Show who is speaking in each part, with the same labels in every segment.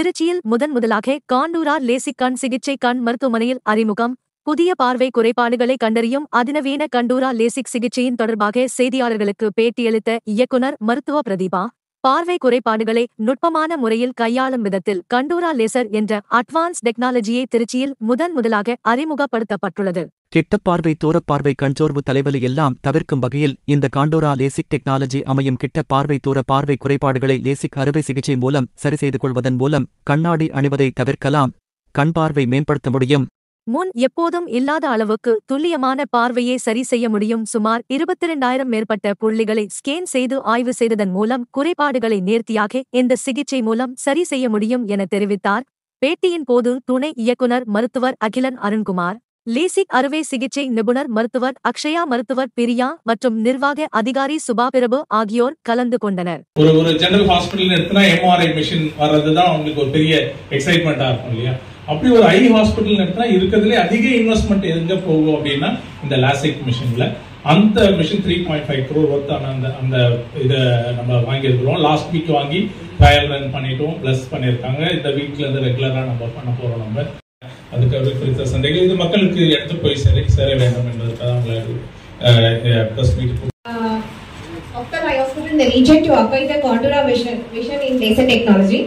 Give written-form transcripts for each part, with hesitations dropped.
Speaker 1: திருச்சியில் முதலாக காண்டூரா லேசிக் கண் சிகிச்சை கண் மருத்துவமனையில் அறிமுகம். புதிய பார்வை குறைபாடுகளை கண்டறியும் அதிநவீன கண்டூரா லேசிக் சிகிச்சையின் தொடர்பாக செய்தியாளர்களுக்கு பேட்டியளித்த இயக்குனர் மருத்துவ பிரதீபா, பார்வை குறைபாடுகளை நுட்பமான முறையில் கையாளும் விதத்தில் கண்டூரா லேசர் என்ற அட்வான்ஸ் டெக்னாலஜியை திருச்சியில் முதலாக அறிமுகப்படுத்தப்பட்டுள்ளது.
Speaker 2: கிட்டப்பார்வை, தூரப்பார்வை, கண்சோர்வு, தலைவலி எல்லாம் தவிர்க்கும் வகையில் இந்த காண்டூரா லேசிக் டெக்னாலஜி அமையும். கிட்ட பார்வை, தூர பார்வை குறைபாடுகளை லேசிக் அறுவை சிகிச்சை மூலம் சரி செய்து கொள்வதன் மூலம் கண்ணாடி அணிவதை தவிர்க்கலாம். கண் பார்வை மேம்படுத்த முடியும்.
Speaker 1: முன் எப்போதும் இல்லாத அளவுக்கு துல்லியமான பார்வையை சரி செய்ய முடியும். சுமார் 22,000 மேற்பட்ட புள்ளிகளை ஸ்கேன் செய்து ஆய்வு செய்ததன் மூலம் குறைபாடுகளை நேர்த்தியாக இந்த சிகிச்சை மூலம் சரி செய்ய முடியும் என தெரிவித்தார். பேட்டியின் போது துணை இயக்குனர் மருத்துவர் அகிலன் அருண்குமார், லேசிக் அறுவை சிகிச்சை நிபுணர் மருத்துவர் அக்ஷயா, மருத்துவர் பிரியா மற்றும் நிர்வாக அதிகாரி சுபாபிரபு ஆகியோர் கலந்து கொண்டனர்.
Speaker 3: ஒரு ஜெனரல் ஹாஸ்பிட்டல் எடுத்தா எம்ஆர்ஐ மிஷின் வர்றதுதான் உங்களுக்கு ஒரு பெரிய எக்ஸைட்மெண்டா இருக்கும் இல்லையா? அப்படி ஒரு ஐ ஹாஸ்பிட்டல் எடுத்தா இருக்கிறதுலே அதிக இன்வெஸ்ட்மெண்ட் எங்க போகும் அப்படின்னா இந்த லாசிக் மிஷின்ல. அந்த மிஷின் 3.5 crore ஒர்த்தான அந்த இதை நம்ம வாங்கியிருக்கிறோம். லாஸ்ட் வீக் வாங்கி ட்ரையல் ரன் பண்ணிட்டோம், பிளஸ் பண்ணியிருக்காங்க. இந்த வீக்ல இருந்து ரெகுலரா நம்ம பண்ண போறோம். நம்ம அதுக்காக குறித்த சந்தைகள் இது மக்களுக்கு எடுத்து போய் சேர வேண்டும் என்பதற்காக அவங்களை press meet.
Speaker 4: After I was in the region to acquire the Contoura vision in laser technology.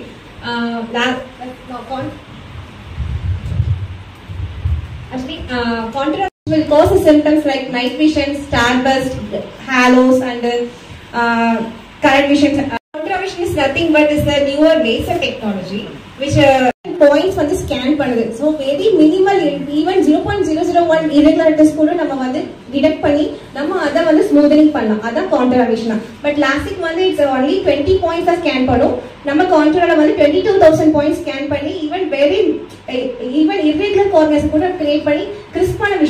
Speaker 4: Contoura will cause symptoms like night vision, starburst, halos, and current vision. Contoura vision is nothing but is the newer laser technology which points வந்து scan பண்ணுது. So very minimal, even 0.001 irregularities கூட நம்ம வந்து detect பண்ணி நம்ம அதை வந்து smoothening பண்ணலாம். அதான் காண்டூரா விஷன். பட் லாசிக் வந்து இட்ஸ் ஒன்லி 20 பாயிண்ட்ஸ் தான் ஸ்கேன் பண்ணும். நம்ம காண்டூரால வந்து 22,000 பாயிண்ட்ஸ் ஸ்கேன் பண்ணி ஈவன் irregular corners கூட கிரியேட் பண்ணி கிறிஸ்பான